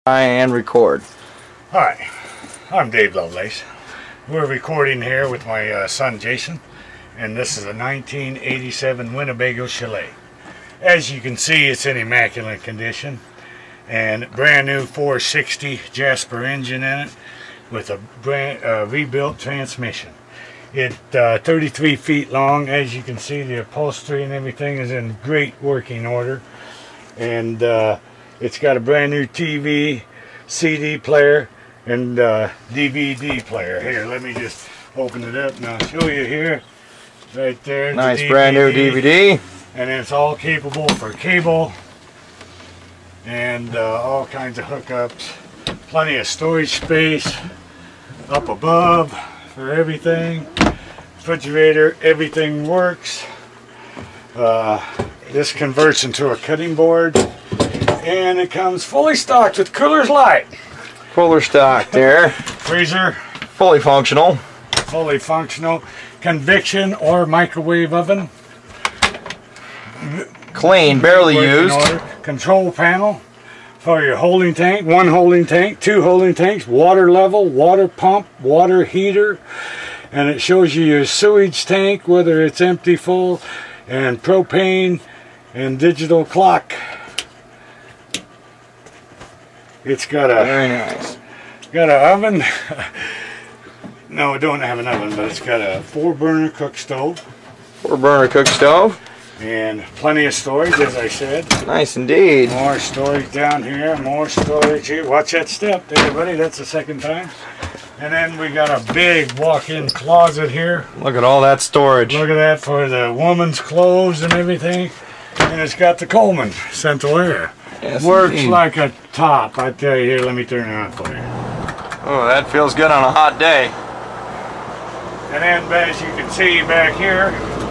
And record. Hi, I'm Dave Lovelace. We're recording here with my son Jason, and this is a 1987 Winnebago Chalet. As you can see, it's in immaculate condition, and brand new 460 Jasper engine in it with a brand rebuilt transmission. It's 33 feet long. As you can see, the upholstery and everything is in great working order, and it's got a brand new TV, CD player, and DVD player. Here, let me just open it up and I'll show you here. Right there. Nice brand new DVD. And it's all capable for cable and all kinds of hookups. Plenty of storage space up above for everything. Refrigerator, everything works. This converts into a cutting board. And it comes fully stocked with Cooler's Light. Fuller stock there. Freezer. Fully functional. Fully functional. Convection or microwave oven. Clean, barely used. Order. Control panel for your holding tank. One holding tank, two holding tanks, water level, water pump, water heater. And it shows you your sewage tank, whether it's empty, full, and propane, and digital clock. It's got a very nice. Got an oven. No, it don't have an oven, but it's got a 4-burner cook stove. 4-burner cook stove. And plenty of storage, as I said. Nice indeed. More storage down here, more storage here. Watch that step, everybody. That's the second time. And then we got a big walk-in closet here. Look at all that storage. Look at that for the woman's clothes and everything. And it's got the Coleman central air. Yes, works indeed. like a top, I tell you. Here, let me turn it on for you. Oh, that feels good on a hot day. And then, as you can see back here,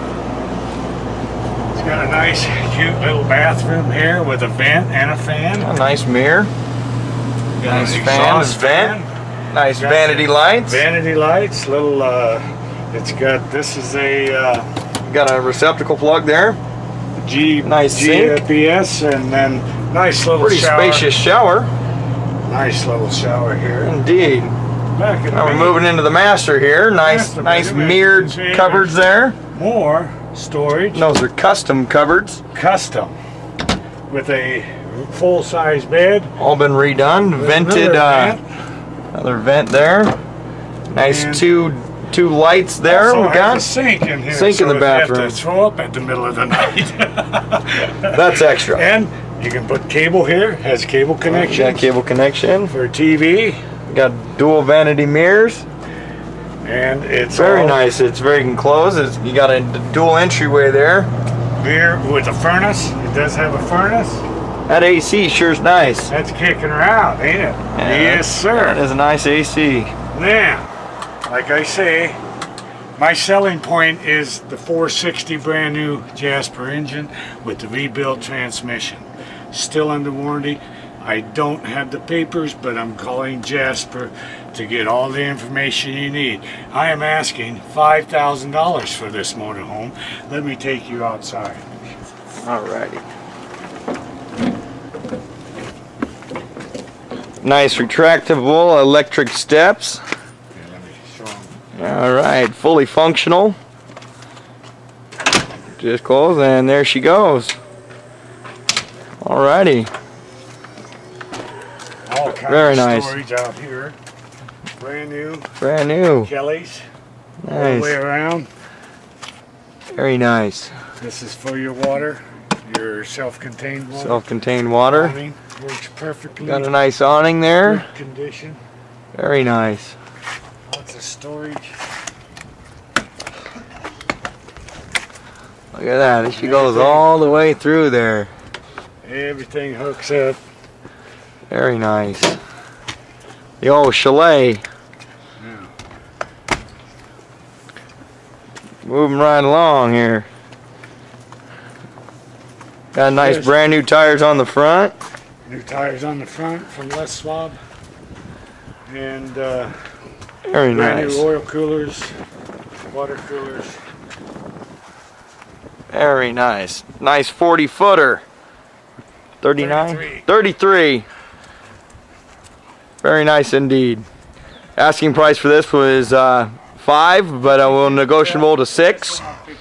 it's got a nice, cute little bathroom here with a vent and a fan. A nice mirror. Got Nice an fan, exhaust vent. Nice vanity lights. Vanity lights. Little. It's got. This is a. Got a receptacle plug there. Nice GPS, and then nice little pretty shower. spacious shower. Nice little shower here. Indeed. Back in Now we're moving into the master here. Nice mirrored cupboards there. More storage. And those are custom cupboards. Custom. With a full-size bed. All been redone. Vented. Another vent there. Nice and two lights there. Also We got has a sink in here. Sink in the bathroom. You have to throw up at the middle of the night. That's extra. And you can put cable here. Has cable connection. Got cable connection. For TV. Got dual vanity mirrors. And it's very nice. It's very enclosed. You got a dual entryway there. Here with a furnace. It does have a furnace. That AC sure's nice. That's kicking her out, ain't it? Yeah, yes, sir. That is a nice AC. Now, like I say, my selling point is the 460 brand new Jasper engine with the rebuilt transmission. Still under warranty. I don't have the papers, but I'm calling Jasper to get all the information you need. I am asking $5,000 for this motorhome. Let me take you outside. Alrighty. Nice retractable electric steps. Yeah, let me show them. Alright, fully functional. Just close and there she goes. Alrighty. All kinds Very of nice. storage out here. Brand new. Brand new. Kelly's. All the way Nice. around. Very nice. This is for your water. Your self-contained water. Self-contained water. Awning works perfectly. Got a nice awning there. Good condition. Very nice. Lots of storage. Look at that. She goes all the way through there. Everything hooks up. Very nice. The old chalet. Yeah. Moving right along here. Got nice brand new tires on the front. New tires on the front from Les Schwab. And very brand nice. new oil coolers, water coolers. Very nice. Nice 40-footer. 39? 33. 33. Very nice indeed. Asking price for this was $5, but we'll negotiable to $6.